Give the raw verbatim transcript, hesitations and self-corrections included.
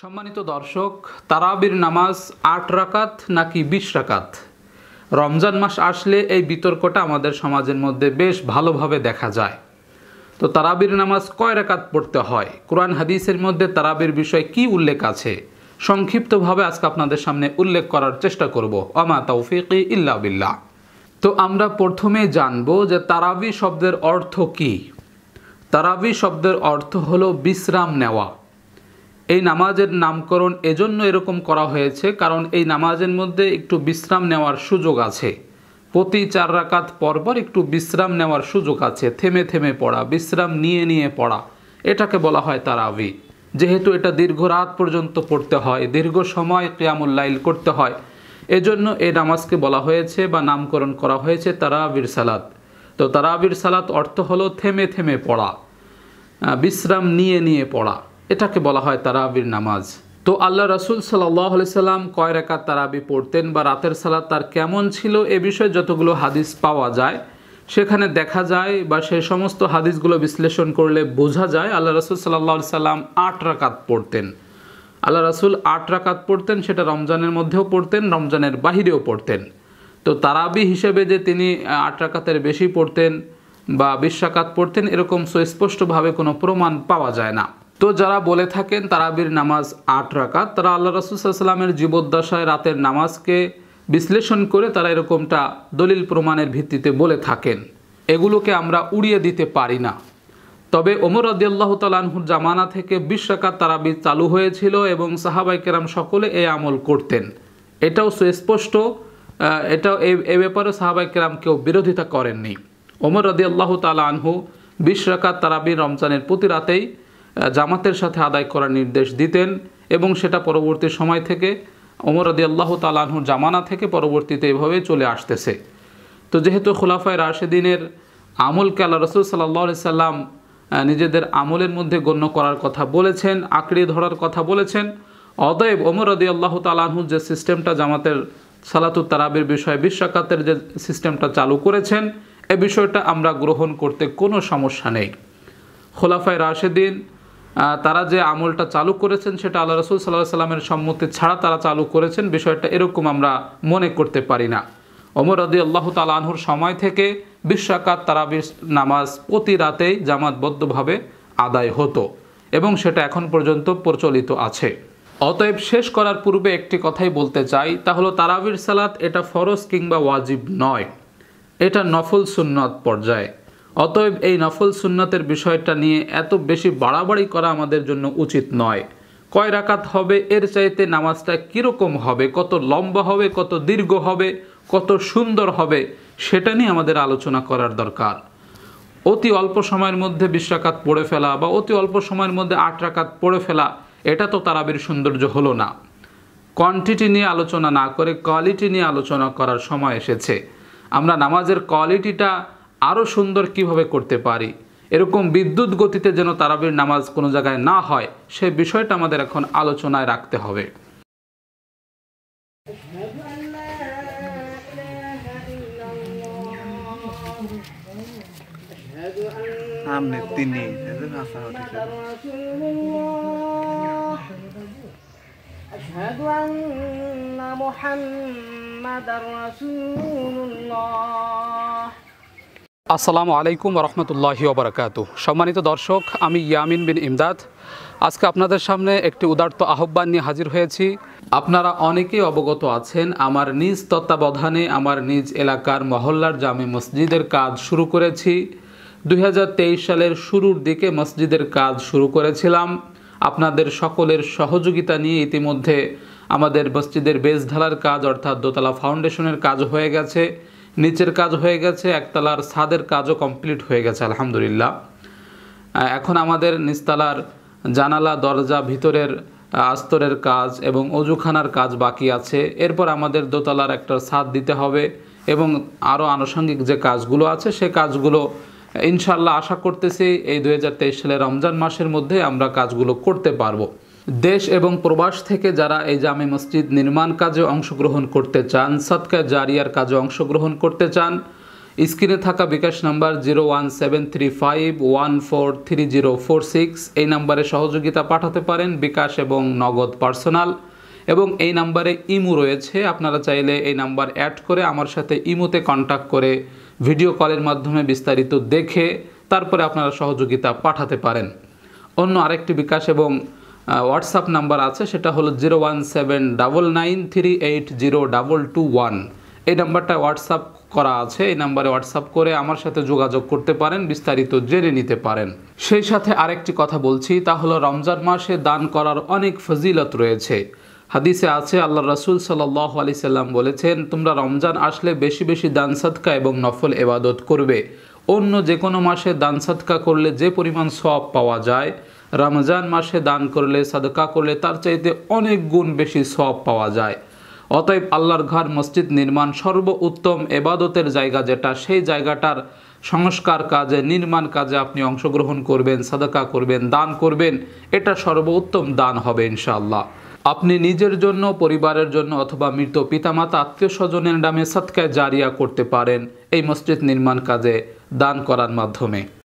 সম্মানিত দর্শক, তারাবির নামাজ আট রাকাত নাকি বিশ রাকাত? রমজান মাস আসলে এই বিতর্কটা আমাদের সমাজের মধ্যে বেশ ভালোভাবে দেখা যায়। তো তারাবির নামাজ কয় রাকাত পড়তে হয়, কোরআন হাদিসের মধ্যে তারাবির বিষয়ে কি উল্লেখ আছে, সংক্ষিপ্তভাবে আজকে আপনাদের সামনে উল্লেখ করার চেষ্টা করব। আমা তাওফিকি ইল্লা বিল্লাহ। তো আমরা প্রথমে জানব যে তারাবি শব্দের অর্থ কি। তারাবি শব্দের অর্থ হলো বিশ্রাম নেওয়া। এই নামাজের নামকরণ এজন্য এরকম করা হয়েছে কারণ এই নামাজের মধ্যে একটু বিশ্রাম নেওয়ার সুযোগ আছে। প্রতি চার রাকাত পরপর একটু বিশ্রাম নেওয়ার সুযোগ আছে, থেমে থেমে পড়া, বিশ্রাম নিয়ে নিয়ে পড়া, এটাকে বলা হয় তারাবি। যেহেতু এটা দীর্ঘ রাত পর্যন্ত পড়তে হয়, দীর্ঘ সময় কিয়ামুল লাইল করতে হয়, এজন্য এই নামাজকে বলা হয়েছে বা নামকরণ করা হয়েছে তারাবির সালাত। তো তারাবির সালাত অর্থ হলো থেমে থেমে পড়া, বিশ্রাম নিয়ে নিয়ে পড়া, এটাকে বলা হয় তারাবির নামাজ। তো আল্লাহ রাসূল সাল্লাল্লাহু আলাইহি সাল্লাম কয় রাকাত তারাবি পড়তেন বা রাতের সালাত তার কেমন ছিল এ বিষয়ে যতগুলো হাদিস পাওয়া যায় সেখানে দেখা যায় বা সেই সমস্ত হাদিসগুলো বিশ্লেষণ করলে বোঝা যায় আল্লাহ রাসূল সাল্লাল্লাহু আলাইহি সাল্লাম আট রাকাত পড়তেন। আল্লাহ রাসূল আট রাকাত পড়তেন, সেটা রমজানের মধ্যেও পড়তেন, রমজানের বাহিরেও পড়তেন। তো তারাবি হিসেবে যে তিনি আট রাকাতের বেশি পড়তেন বা বিশ রাকাত পড়তেন এরকম সুস্পষ্টভাবে কোনো প্রমাণ পাওয়া যায় না। তো যারা বলে থাকেন তারাবির নামাজ আট রাকাত, তারা আল্লাহ রাসূল সাল্লাল্লাহু আলাইহি সাল্লামের জীবদ্দশায় রাতের নামাজকে বিশ্লেষণ করে তারা এরকমটা দলিল প্রমাণের ভিত্তিতে বলে থাকেন। এগুলোকে আমরা উড়িয়ে দিতে পারি না। তবে ওমর রাদিয়াল্লাহু তাআলা আনহুর জামানা থেকে বিশ রাকাত তারাবি চালু হয়েছিল এবং সাহাবায়ে কেরাম সকলে এই আমল করতেন। এটাও সুস্পষ্ট, এটাও এই ব্যাপারে সাহাবায়ে কেরাম কেউ বিরোধিতা করেননি। ওমর রাদিয়াল্লাহু তাআলা আনহু বিশ রাকাত তারাবি রমজানের প্রতি রাতেই জামাতের সাথে আদায় করার নির্দেশ দিতেন এবং সেটা পরবর্তী সময় থেকে ওমর রাদিয়াল্লাহু তাআলা আনহুর জামানা থেকে পরবর্তীতে এভাবে চলে আসতেছে। তো যেহেতু খুলাফায়ে রাশেদিনের আমলকে আল্লাহ রাসূল সাল্লাল্লাহু আলাইহি সাল্লাম নিজেদের আমলের মধ্যে গণ্য করার কথা বলেছেন, আঁকড়িয়ে ধরার কথা বলেছেন, অতএব ওমর রাদিয়াল্লাহু তাআলা আনহু যে সিস্টেমটা জামাতের সালাতুত তারাবির বিষয়ে বিশ রাকাতের যে সিস্টেমটা চালু করেছেন এ বিষয়টা আমরা গ্রহণ করতে কোনো সমস্যা নেই। খুলাফায়ে রাশেদিন তারা যে আমলটা চালু করেছেন সেটা আল্লাহ রাসূল সাল্লাল্লাহু আলাইহি সাল্লামের সম্মতি ছাড়া তারা চালু করেছেন, বিষয়টা এরকম আমরা মনে করতে পারি না। ওমর রাদিয়াল্লাহু তাআলা আনহুর সময় থেকে বিশ রাকাত তারাবির নামাজ প্রতি রাতেই জামাতবদ্ধভাবে আদায় হতো এবং সেটা এখন পর্যন্ত প্রচলিত আছে। অতএব শেষ করার পূর্বে একটি কথাই বলতে চাই, তা হলো তারাবির সালাত এটা ফরজ কিংবা ওয়াজিব নয়, এটা নফল সুন্নত পর্যায়ে। অতএব এই নফল সুন্নতের বিষয়টা নিয়ে এত বেশি বাড়াবাড়ি করা আমাদের জন্য উচিত নয়। কয় রাকাত হবে, এর চাইতে নামাজটা কীরকম হবে, কত লম্বা হবে, কত দীর্ঘ হবে, কত সুন্দর হবে, সেটা নিয়ে আমাদের আলোচনা করার দরকার। অতি অল্প সময়ের মধ্যে বিশ রাকাত পড়ে ফেলা বা অতি অল্প সময়ের মধ্যে আট রাকাত পড়ে ফেলা এটা তো তারাবির সৌন্দর্য হলো না। কোয়ান্টিটি নিয়ে আলোচনা না করে কোয়ালিটি নিয়ে আলোচনা করার সময় এসেছে। আমরা নামাজের কোয়ালিটিটা আরও সুন্দর কিভাবে করতে পারি, এরকম বিদ্যুৎ গতিতে যেন তারাবির নামাজ কোনো জায়গায় না হয় সেই বিষয়টা আমাদের এখন আলোচনায় রাখতে হবে। আশহাদু আন্না মুহাম্মাদার রাসূলুল্লাহ। আসসালামু আলাইকুম রহমতুল্লাহি ওয়া বারাকাতুহু। সম্মানিত দর্শক, আমি ইয়ামিন বিন ইমদাদ আজকে আপনাদের সামনে একটি উদার্ত আহ্বান নিয়ে হাজির হয়েছি। আপনারা অনেকেই অবগত আছেন আমার নিজ তত্ত্বাবধানে আমার নিজ এলাকার মহল্লার জামে মসজিদের কাজ শুরু করেছি। দুই হাজার তেইশ সালের শুরুর দিকে মসজিদের কাজ শুরু করেছিলাম। আপনাদের সকলের সহযোগিতা নিয়ে ইতিমধ্যে আমাদের মসজিদের বেস ঢালার কাজ অর্থাৎ দোতলা ফাউন্ডেশনের কাজ হয়ে গেছে, নিচের কাজ হয়ে গেছে, একতলার ছাদের কাজও কমপ্লিট হয়ে গেছে আলহামদুলিল্লাহ। এখন আমাদের নিচতলার জানালা, দরজা, ভিতরের আস্তরের কাজ এবং অজুখানার কাজ বাকি আছে। এরপর আমাদের দোতলার একটা ছাদ দিতে হবে এবং আরও আনুষঙ্গিক যে কাজগুলো আছে সে কাজগুলো ইনশাল্লাহ আশা করতেছি এই দুই হাজার তেইশ সালের রমজান মাসের মধ্যে আমরা কাজগুলো করতে পারবো। দেশ এবং প্রবাস থেকে যারা এই জামে মসজিদ নির্মাণ কাজে অংশগ্রহণ করতে চান, সদকা জারিয়ার কাজে অংশগ্রহণ করতে চান স্ক্রিনে থাকা bKash number zero one seven three five one four three zero four six এই নাম্বারে সহযোগিতা পাঠাতে পারেন, বিকাশ এবং নগদ পার্সোনাল। এবং এই নাম্বারে ইমো রয়েছে, আপনারা চাইলে এই নাম্বার অ্যাড করে আমার সাথে ইমোতে কন্ট্যাক্ট করে ভিডিও কলের মাধ্যমে বিস্তারিত দেখে তারপরে আপনারা সহযোগিতা পাঠাতে পারেন। অন্য আরেকটি বিকাশ এবং হোয়াটসঅ্যাপ নাম্বার আছে, সেটা হলো zero one seven double nine three eight zero double two one. এই নাম্বারটা হোয়াটসঅ্যাপ করা আছে, এই নাম্বারে হোয়াটসঅ্যাপ করে আমার সাথে যোগাযোগ করতে পারেন, বিস্তারিত জেনে নিতে পারেন। সেই সাথে আরেকটি কথা বলছি, তা হলো রমজান মাসে দান করার অনেক ফজিলত রয়েছে। হাদিসে আছে, আল্লাহ রাসূল সাল্লাল্লাহু আলাইহি সাল্লাম বলেছেন, তোমরা রমজান আসলে বেশি বেশি দান সাদকা এবং নফল ইবাদত করবে। অন্য যে কোনো মাসে দান সাদকা করলে যে পরিমাণ সওয়াব পাওয়া যায়, রমজান মাসে দান করলে সাদকা করলে তার চাইতে অনেক গুণ বেশি সওয়াব পাওয়া যায়। অতএব আল্লাহর ঘর মসজিদ নির্মাণ সর্বোত্তম ইবাদতের জায়গা যেটা, সেই জায়গাটার সংস্কার কাজে, নির্মাণ কাজে আপনি অংশগ্রহণ করবেন, সাদকা করবেন, দান করবেন, এটা সর্বোত্তম দান হবে ইনশাআল্লাহ। আপনি নিজের জন্য, পরিবারের জন্য অথবা মৃত পিতামাতা আত্মীয় স্বজনের নামে সদকায়ে জারিয়া করতে পারেন এই মসজিদ নির্মাণ কাজে দান করার মাধ্যমে।